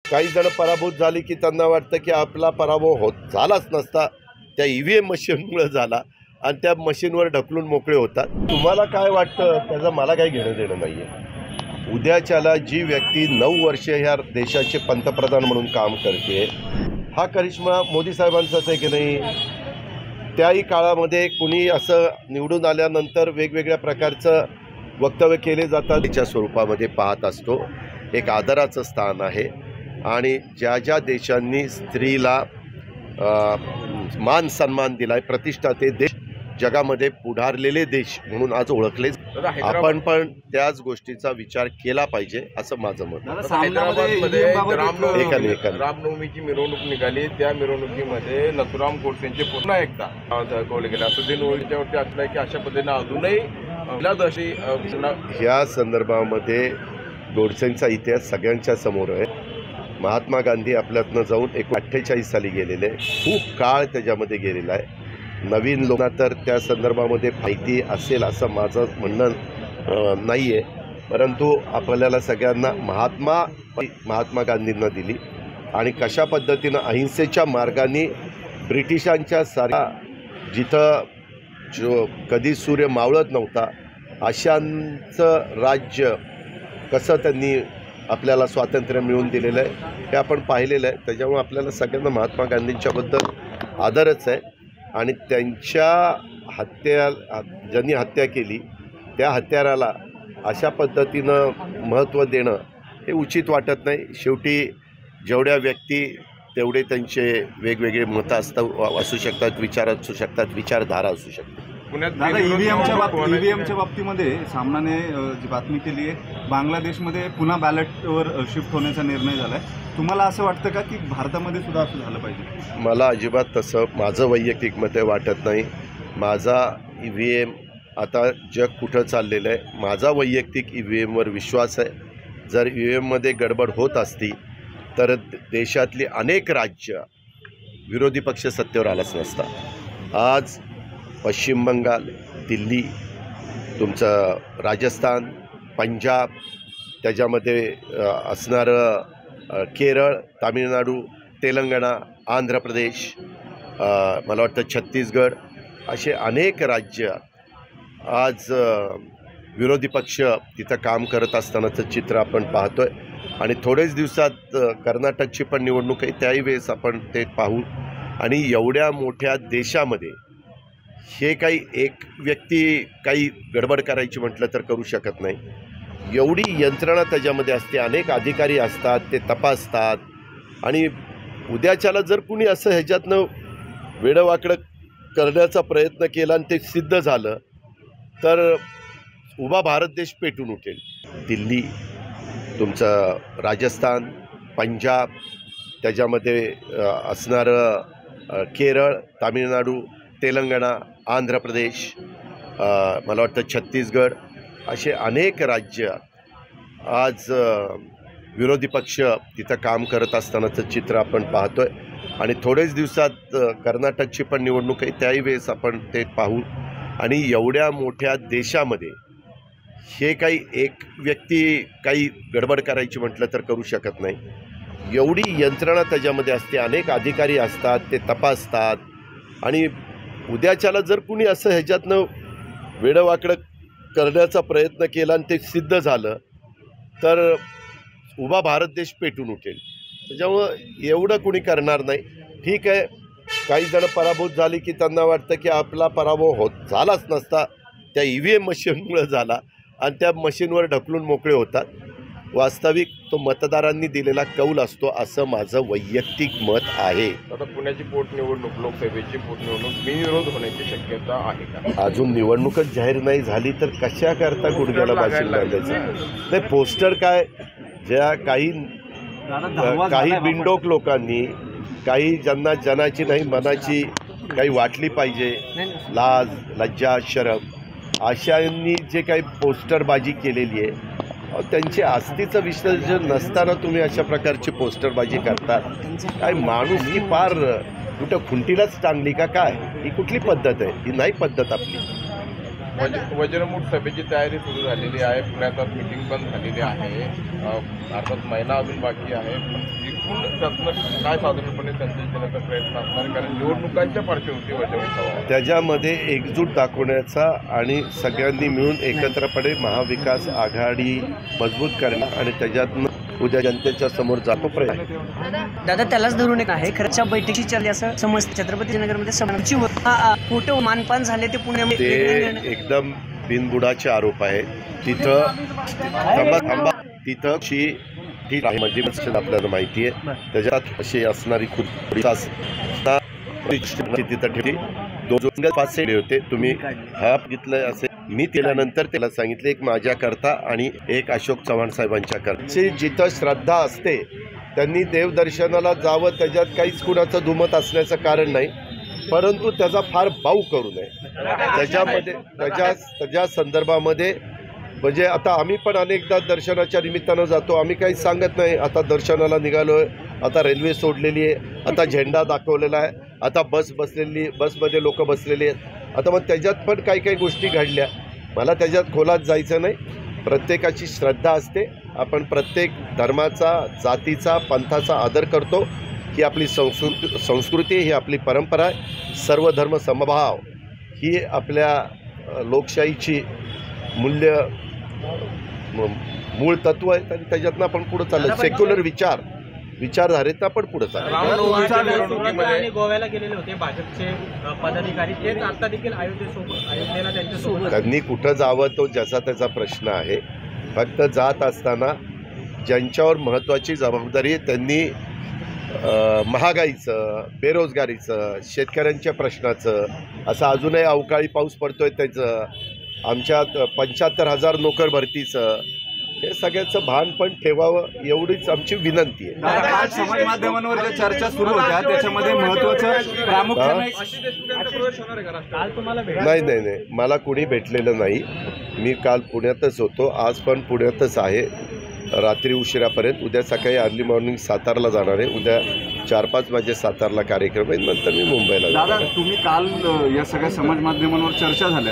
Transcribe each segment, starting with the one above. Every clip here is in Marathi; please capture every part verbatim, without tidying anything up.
काही जण पराभूत झाली की त्यांना वाटतं की आपला पराभव होत झालाच नसता, त्या ई व्ही एम मशीनमुळे झाला आणि त्या मशीनवर ढकलून मोकळे होतात. तुम्हाला काय वाटतं त्याचं मला काही घेणं देणं नाही आहे. उद्याच्याला जी व्यक्ती नऊ वर्षे ह्या देशाचे पंतप्रधान म्हणून काम करते, हा करिश्मा मोदी साहेबांचाच आहे की नाही. त्याही काळामध्ये कुणी असं निवडून आल्यानंतर वेगवेगळ्या प्रकारचं वक्तव्य केले जातात. त्याच्या स्वरूपामध्ये पाहत असतो एक आदराचं स्थान आहे आणि ज्या ज्या देशांनी स्त्रीला मान सन्मान दिला आहे, प्रतिष्ठा, ते देश जगामध्ये पुढारलेले देश म्हणून आज ओळखले. आपण पण त्याच गोष्टीचा विचार केला पाहिजे असं माझं मत. रामनवमीची मिरवणूक निघाली, त्या मिरवणुकीमध्ये नथुराम गोडसेंचे पुन्हा एकदा दाखवले गेले. असं दिन ओळीच्यावरती असलं की अशा पद्धतीने अजूनही ह्या संदर्भामध्ये गोडसेंचा इतिहास सगळ्यांच्या समोर आहे. महात्मा गांधी आपल्यातनं जाऊन एक अठ्ठेचाळीस साली गेलेले, खूप काळ त्याच्यामध्ये गेलेला आहे. नवीन लोकांना तर त्या संदर्भामध्ये माहिती असेल असं माझं म्हणणं नाही आहे, परंतु आपल्याला सगळ्यांना महात्मा महात्मा गांधींना दिली आणि कशा पद्धतीनं अहिंसेच्या मार्गाने ब्रिटिशांच्या साऱ्या जिथं जो कधी सूर्य मावळत नव्हता अशांचं राज्य कसं त्यांनी आपल्याला स्वातंत्र्य मिळवून दिलेलं आहे हे आपण पाहिलेलं आहे. त्याच्यामुळे आपल्याला सगळ्यांना महात्मा गांधींच्याबद्दल आदरच आहे आणि त्यांच्या हत्या ज्यांनी हत्या केली त्या हत्याराला अशा पद्धतीनं महत्त्व देणं हे उचित वाटत नाही. शेवटी जेवढ्या व्यक्ती तेवढे त्यांचे वेगवेगळे मतं असतात असू शकतात, विचार असू शकतात, विचारधारा असू शकतात. दादा, ईव्हीएमच्या बाबतीत ईव्हीएमच्या बाबतीमध्ये सामनाने जी बातमी केली आहे, बांगलादेशमध्ये पुन्हा बॅलेटवर शिफ्ट होण्याचा निर्णय झाला आहे. तुम्हाला असं वाटतं का की भारतामध्ये सुद्धा असं झालं पाहिजे? मला अजिबात तसं माझं वैयक्तिक मत वाटत नाही. माझा ई व्ही एम आता जग कुठं चाललेलं आहे, माझा वैयक्तिक ई व्ही एमवर विश्वास आहे. जर ई व्ही एममध्ये गडबड होत असती तर देशातली अनेक राज्य विरोधी पक्ष सत्तेवर आलाच नसता. आज पश्चिम बंगाल, दिल्ली, तुमचं राजस्थान, पंजाब, त्याच्यामध्ये असणारं केरळ, तामिळनाडू, तेलंगणा, आंध्र प्रदेश, मला वाटतं छत्तीसगड, असे अनेक राज्य आज विरोधी पक्ष तिथं काम करत असतानाचं चित्र आपण पाहतो आहे. आणि थोडेच दिवसात कर्नाटकची पण निवडणूक आहे, त्याही वेळेस आपण ते पाहू. आणि एवढ्या मोठ्या देशामध्ये हे काही एक व्यक्ती काही गडबड करायची म्हटलं तर करू शकत नाही. एवढी यंत्रणा त्याच्यामध्ये असते, अनेक अधिकारी असतात, ते तपासतात. आणि उद्याच्याला जर कुणी असं ह्याच्यातनं वेडंवाकडं करण्याचा प्रयत्न केला आणि ते सिद्ध झालं तर उभा भारत देश पेटून उठेल. दिल्ली, तुमचं राजस्थान, पंजाब, त्याच्यामध्ये असणारं केरळ, तामिळनाडू, तेलंगणा, आंध्र प्रदेश, मला वाटतं छत्तीसगड, असे अनेक राज्य आज विरोधी पक्ष तिथं काम करत असतानाचं चित्र आपण पाहतो आहे. आणि थोडेच दिवसात कर्नाटकची पण निवडणूक आहे, त्याही वेळेस आपण ते पाहू. आणि एवढ्या मोठ्या देशामध्ये हे काही एक व्यक्ती काही गडबड करायची म्हटलं तर करू शकत नाही. एवढी यंत्रणा त्याच्यामध्ये असते, अनेक अधिकारी असतात, ते तपासतात. आणि उद्याच्याला जर कुणी असं ह्याच्यातनं वेडंवाकडं करण्याचा प्रयत्न केला आणि ते सिद्ध झालं तर उभा भारत देश पेटून उठेल. त्याच्यामुळं एवढं कुणी करणार नाही. ठीक आहे, काही जण पराभूत झाली की त्यांना वाटतं की आपला पराभव होत झालाच नसता, त्या ई व्ही एम मशीनमुळे झाला आणि त्या मशीनवर ढकलून मोकळे होतात. वास्तविक तो मतदारांनी दिलेला कौल असतो असं माझं वैयक्तिक मत आहे. आता पुण्याची पोटनिवडणूक, लोकसभेची पोटनिवडणूक बिनविरोध होण्याची शक्यता आहे का? अजून निवडणूकच जाहीर नाही झाली तर कशा करता गुडघ्याला बाशिंग लागायचं? नाही, पोस्टर काय, ज्या काही काही बिनडोक लोकांनी, काही ज्यांना जनाची नाही मनाची काही वाटली पाहिजे, लाज, लज्जा, शरम, अशांनी जे काही पोस्टरबाजी केलेली आहे, त्यांचे आस्थेचं विसर्जन नसताना तुम्ही अशा प्रकारची पोस्टरबाजी करता. काय माणूस की पार कुठं खुंटीलाच टांगली का काय? ही कुठली पद्धत आहे? ही नाही पद्धत आपली. वज वज्रमूठ सभेची तयारी सुरू झालेली आहे. पुण्यात आज मिटिंग पण झालेली आहे. अ, अर्थात महिना अजून बाकी आहे. पण एकूण त्यातनं काय साधारणपणे संदेश देण्याचा प्रयत्न असणार, कारण निवडणुकांच्या पार्श्वभूमीवर वैजवंत त्याच्यामध्ये एकजूट दाखवण्याचा आणि सगळ्यांनी मिळून एकत्रपणे महाविकास आघाडी मजबूत करणं आणि त्याच्यातनं उद्या जनतेच्या समोर जातो प्रयत्न. दादा त्यालाच धरून एक आहे खरंच्या बैठकी चालली असं समजतं. छत्रपती नगरमध्ये समानची फोटो मानपान झाले ते पुण्यामध्ये ते एकदम बिनबुडाचे आरोप आहेत. तिथं थांबा थांबा तिथं शी ठीक आहे म्हणजे आपल्याला माहिती आहे. त्याच्यात अशी असणारी खुर्ची तिथं ठेवली. दोन पाच होते तुम्ही हा बघितलंय असे. मी केल्यानंतर त्याला सांगितले एक माझ्याकरता आणि एक अशोक चव्हाण साहेबांच्या करता. जिथं श्रद्धा असते त्यांनी देवदर्शनाला जावं, त्याच्यात काहीच कुणाचं दुमत असण्याचं कारण नाही, परंतु त्याचा फार बाऊ करू नये. त्याच्यामध्ये त्याच्या त्याच्या संदर्भामध्ये म्हणजे आता आम्ही पण अनेकदा दर्शनाच्या निमित्तानं जातो. आम्ही काही सांगत नाही. आता दर्शनाला निघालो आहे, आता रेल्वे सोडलेली आहे, आता झेंडा दाखवलेला आहे, आता बस बसलेली बसमध्ये लोक बसलेली आहेत. आता मग त्याच्यात पण काही काही गोष्टी घडल्या. मला त्याच्यात खोलात जायचं नाही. प्रत्येकाची श्रद्धा असते. आपण प्रत्येक धर्माचा, जातीचा, पंथाचा आदर करतो. ही आपली संस्कृती संस्कृती ही आपली परंपरा आहे. सर्व धर्म समभाव ही आपल्या लोकशाहीची मूल्य मूळ तत्व आहे आणि त्याच्यातनं आपण पुढे चाललो. सेक्युलर विचार विचारधारेत आपण पुढे चाललो. आणि गोव्याला गेलेले होते भाजपचे पदाधिकारी, तेच आता देखील अयोध्येसोबत अयोध्येला त्यांच्यासोबत. त्यांनी कुठं जावं तो ज्याचा त्याचा प्रश्न आहे. फक्त जात असताना ज्यांच्यावर महत्त्वाची जबाबदारी आहे त्यांनी महागाईचं, बेरोजगारीचं, शेतकऱ्यांच्या प्रश्नाचं, असं अजूनही अवकाळी पाऊस पडतोय त्याचं, आमच्यात पंच्याहत्तर हजार नोकर भरतीचं, हे सगळ्याचं भान पण ठेवावं एवढीच आमची विनंती आहे. काल समाज माध्यमांवर ज्या चर्चा सुरू होत्या त्याच्यामध्ये महत्त्वाचं प्रामुख्याने काल तुम्हाला नाही नाही नाही मला कुणी भेटलेलं नाही. मी काल पुण्यातच होतो, आज पण पुण्यातच आहे रात्री उशिरापर्यंत. उद्या सकाळी अर्ली मॉर्निंग सातारला जाणार आहे. उद्या चार पाच माझे सातारला कार्यक्रम आहेत, नंतर मी मुंबईला दादा जाणार. तुम्ही काल या सगळ्या समाज माध्यमांवर चर्चा झाल्या,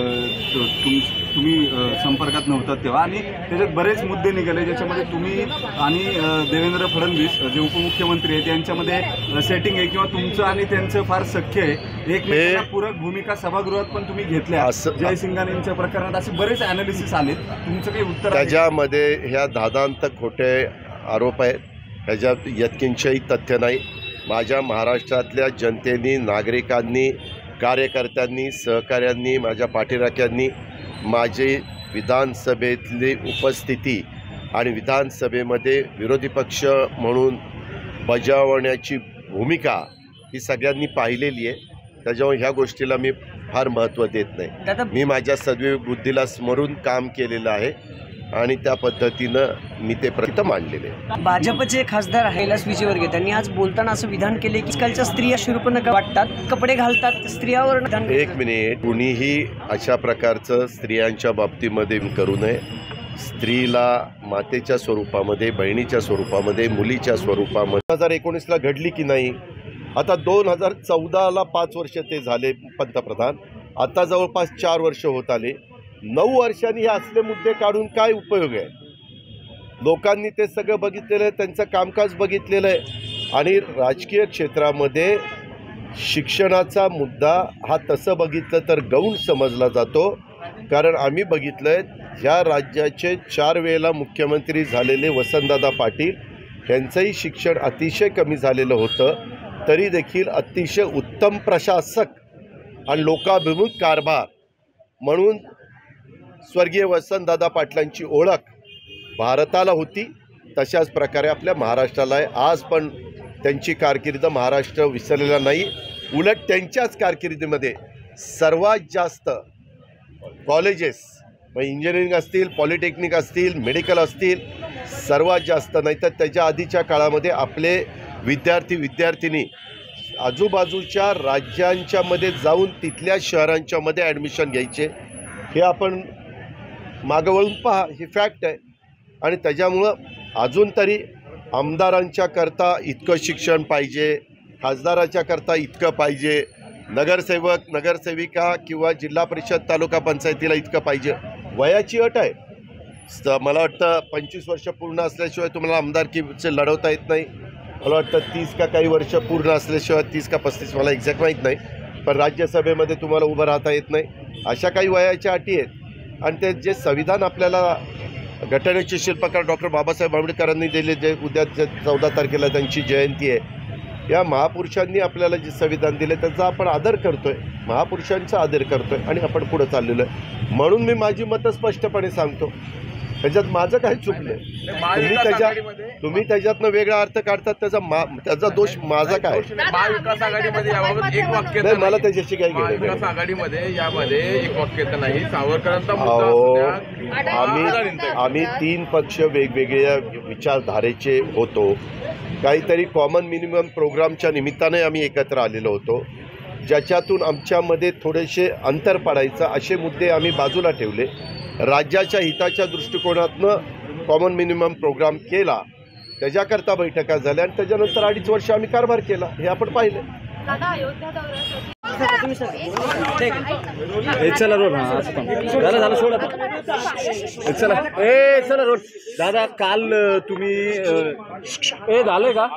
तुम तुम्ही संपर्कात नव्हतात तेव्हा, आणि त्याच्यात बरेच मुद्दे निघाले ज्याच्यामध्ये तुम्ही आणि देवेंद्र फडणवीस जे उपमुख्यमंत्री आहेत यांच्यामध्ये सेटिंग आहे किंवा तुमचं आणि त्यांचं फार सख्य आहे. एकमेकांना पूरक भूमिका सभागृहात पण तुम्ही घेतल्या जयसिंगांच्या प्रकरणात. असे बरेच अनालिसिस आलेत, तुमचं काही उत्तर? त्याच्यामध्ये ह्या दादांत खोटे आरोप आहेत. ह्याच्यात यत्किंचही तथ्य नाही. माझ्या महाराष्ट्रातल्या जनतेने, नागरिकांनी, कार्यकर्त्यांनी, सहकाऱ्यांनी, माझ्या पाठीराख्यांनी माझी विधानसभेतली उपस्थिती आणि विधानसभेमध्ये विरोधी पक्ष म्हणून बजावण्याची भूमिका ही सगळ्यांनी पाहिलेली आहे. त्याच्यामुळे ह्या गोष्टीला मी फार महत्त्व देत नाही. मी माझ्या सद्विवेक बुद्धीला स्मरून काम केलेलं आहे आणि त्या पद्धतीनं मी ते प्रत मांडलेले. भाजपचे खासदार कैलास विजयवर्गीय त्यांनी आज बोलताना असं विधान केले की आजकालच्या स्त्रिया शूर्पणखा वाटतात, कपडे घालतात, स्त्रियावर. एक मिनिट, कुणीही अशा प्रकारचं स्त्रियांच्या बाबतीमध्ये करू नये. स्त्रीला मातेच्या स्वरूपामध्ये, बहिणीच्या स्वरूपामध्ये, मुलीच्या स्वरूपामध्ये दोन हजार एकोणीसला घडली की नाही. आता दोन हजार चौदाला पाच वर्ष ते झाले पंतप्रधान, आता जवळपास चार वर्ष होत आले. नऊ वर्षांनी हे असले मुद्दे काढून काय उपयोग आहे? लोकांनी ते सगळं बघितलेलं आहे, त्यांचं कामकाज बघितलेलं आहे. आणि राजकीय क्षेत्रामध्ये शिक्षणाचा मुद्दा हा तसं बघितलं तर गौण समजला जातो. कारण आम्ही बघितलं आहे ह्या राज्याचे चार वेळेला मुख्यमंत्री झालेले वसंतदादा पाटील यांचंही शिक्षण अतिशय कमी झालेलं होतं, तरी देखील अतिशय उत्तम प्रशासक आणि लोकाभिमुख कारभार म्हणून स्वर्गीय वसंतदादा पाटलांची ओळख भारताला होती. तशाच प्रकारे आपल्या महाराष्ट्राला आहे. आज पण त्यांची कारकीर्द महाराष्ट्र विसरलेला नाही. उलट त्यांच्याच कारकिर्दीमध्ये सर्वात जास्त कॉलेजेस, मग इंजिनिअरिंग असतील, पॉलिटेक्निक असतील, मेडिकल असतील, सर्वात जास्त, नाही तर त्याच्या आधीच्या काळामध्ये आपले विद्यार्थी विद्यार्थिनी आजूबाजूच्या राज्यांच्यामध्ये जाऊन तिथल्या शहरांच्यामध्ये ॲडमिशन घ्यायचे. हे आपण मागं वळून पहा, ही फॅक्ट आहे. आणि त्याच्यामुळं अजून तरी आमदारांच्या करता इतकं शिक्षण पाहिजे, खासदाराच्या करता इतकं पाहिजे, नगरसेवक नगरसेविका किंवा जिल्हा परिषद तालुका पंचायतीला इतकं पाहिजे. वयाची अट आहे. स- मला वाटतं पंचवीस वर्ष पूर्ण असल्याशिवाय तुम्हाला आमदारकीचे लढवता येत नाही. मला वाटतं तीस का काही वर्ष पूर्ण असल्याशिवाय तीस का पस्तीस मला एक्झॅक्ट माहीत नाही, पण राज्यसभेमध्ये तुम्हाला उभं राहता येत नाही. अशा काही वयाच्या अटी आहेत. आणि ते जे संविधान आपल्याला घटनेचे शिल्पकार डॉक्टर बाबासाहेब आंबेडकरांनी दिले, जे उद्या जे चौदा तारखेला त्यांची जयंती आहे, या महापुरुषांनी आपल्याला जे संविधान दिले त्याचा आपण आदर करतोय, महापुरुषांचा आदर करतोय आणि आपण पुढं चाललेलो आहे. म्हणून मी माझी मतं स्पष्टपणे सांगतो. त्याच्यात माझं काही चुकलं तुम्ही त्याच्या तुम्ही त्याच्यातनं वेगळा अर्थ काढतात, त्याचा मा त्याचा दोष माझा काय? महाविकास आघाडीमध्ये याबाबत एक वाक्य नाही, मला त्याच्याशी काही घेणं महाविकास नाही. आघाडीमध्ये यामध्ये एक वाक्यता नाही. सावरकरांचा मुद्दा अहो, असू द्या, आम्ही आम्ही तीन पक्ष वेगवेगळ्या विचारधारेचे होतो. काहीतरी कॉमन मिनिमम प्रोग्रामच्या निमित्ताने आम्ही एकत्र आलेलो होतो, ज्याच्यातून आमच्यामध्ये थोडेसे अंतर पडायचं असे मुद्दे आम्ही बाजूला ठेवले. राज्याच्या हिताच्या दृष्टिकोनातनं कॉमन मिनिमम प्रोग्राम केला, त्याच्याकरता बैठका झाल्या आणि त्याच्यानंतर अडीच वर्ष आम्ही कारभार केला, हे आपण पाहिलं. ए चला रोड हां असं थांब. झालं झालं सोड आता. ए चला ए चला रोड. दादा काल अ, तुम्ही अ, ए झालंय का?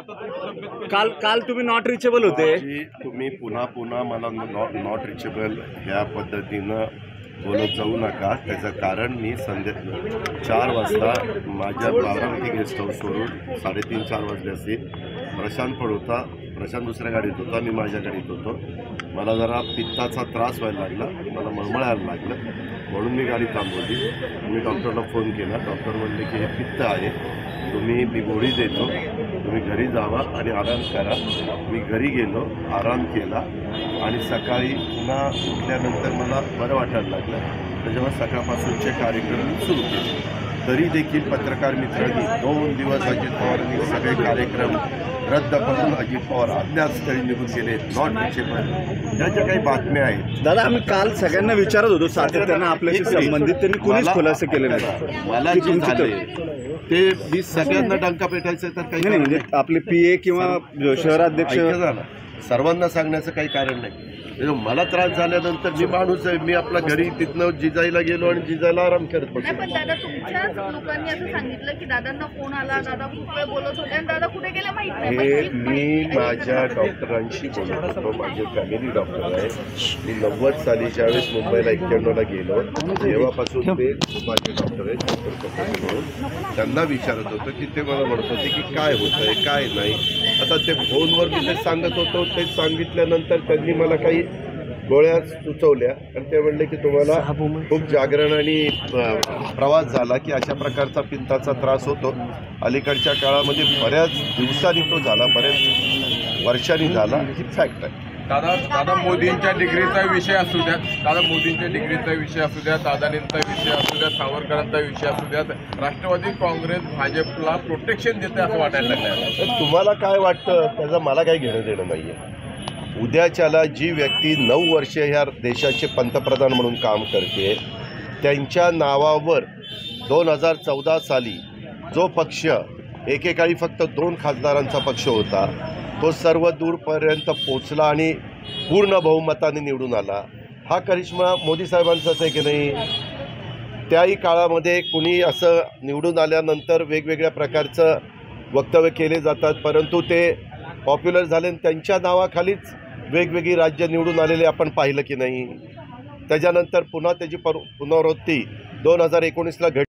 काल काल तुम्ही नॉट रिचेबल होते. की तुम्ही पुन्हा पुन्हा मला नॉट नॉट रिचेबल ह्या पद्धतीनं बोलत जाऊ नका. त्याचं कारण मी संध्या चार वाजता माझ्या बारामती गेस्ट हाऊसवरून साडेतीन चार वाजले असतील. प्रशांत पण होता, प्रशांत दुसऱ्या गाडीत होता, मी माझ्या गाडीत होतो. मला जरा पित्ताचा त्रास व्हायला लागला, मला मळमळायला लागलं, म्हणून मी गाडी थांबवली. मी डॉक्टरला फोन केला. डॉक्टर म्हणले की हे पित्त आहे, तुम्ही मी गोळी देतो, तुम्ही घरी जावा आणि आराम करा. मी घरी गेलो, आराम केला आणि सकाळी पुन्हा उठल्यानंतर मला बरं वाटायला लागलं. त्याच्यामुळे सकाळपासूनचे कार्यक्रम सुरू केले. तरी देखील पत्रकार मित्रांनी दोन दिवस अजित पवारांनी सगळे कार्यक्रम रद्द करून अजित पवार अज्ञातस्थळी निघून गेले, नॉट रिचेबल. ह्या ज्या काही बातम्या आहेत दादा आम्ही काल सगळ्यांना विचारत होतो सातत्यानं आपल्याशी संबंधित, त्यांनी कुणीच मला- खुलासे केले नाही. मला की जे तुमची झाले ते मी सगळ्यांना डंका पेटायचं तर काही नाही नाही, म्हणजे आपले पी ए किंवा शहराध्यक्ष ऐका जरा, सर्वांना सांगण्याचं काही कारण नाही. म्हणजे मला त्रास झाल्यानंतर मी माणूस आहे, मी आपल्या घरी तिथनं जिजाईला गेलो आणि जिजाईला आराम करत नाही, बसलो. पण दादा तुमच्याच लोकांनी असं सांगितलं की दादांना फोन आला, दादा खूप वेळ बोलत होते आणि दादा कुठे गेले माहित नाही. हे पण मी माहिती- माझ्या डॉक्टरांशी बोलत होतो. माझे फॅमिली डॉक्टर आहे. मी नव्वद साली ज्यावेळेस मुंबईला एक्क्याण्णवला गेलो तेव्हापासून ते माझे डॉक्टर आहेत, डॉक्टर कपूर म्हणून. त्यांना विचारत होतो की ते मला म्हणत होते की काय होतं आहे काय नाही. आता ते फोनवर मी ते सांगत होतो, ते सांगितल्यानंतर त्यांनी मला काही गोळ्या सुचवल्या आणि ते म्हणले की तुम्हाला खूप जागरण आणि अ, प्रवास झाला की अशा प्रकारचा पित्ताचा त्रास होतो. अलीकडच्या काळामध्ये बऱ्याच दिवसांनी तो झाला, बऱ्याच वर्षांनी झाला, ही फॅक्ट आहे. दादा दादा मोदींच्या डिग्रीचा विषय असू द्या, दादा मोदींच्या डिग्रीचा विषय असू द्या, दादांचा विषय असू द्या, सावरकरांचा विषय असू द्या, राष्ट्रवादी काँग्रेस भाजपला प्रोटेक्शन देते असं वाटायला लागलं. तर तुम्हाला काय वाटतं त्याचं मला काही घेणं देणं नाही आहे. उद्याच्याला जी व्यक्ती नऊ वर्षे ह्या देशाचे पंतप्रधान म्हणून काम करते, त्यांच्या नावावर दोन हजार चौदा साली जो पक्ष एकेकाळी फक्त दोन खासदारांचा पक्ष होता, तो सर्व दूरपर्यंत पोचला आणि पूर्ण बहुमताने निवडून आला. हा करिश्मा मोदी साहेबांचाच आहे की नाही? त्याही काळामध्ये कुणी असं निवडून आल्यानंतर वेगवेगळ्या प्रकारचं वक्तव्य केले जातात, परंतु ते पॉप्युलर झाले आणि त्यांच्या नावाखालीच वेगवेगळी राज्य निवडून आलेले आपण पाहिलं की नाही? त्याच्यानंतर पुन्हा त्याची पर पुनरावृत्ती दोन हजार एकोणीसला घड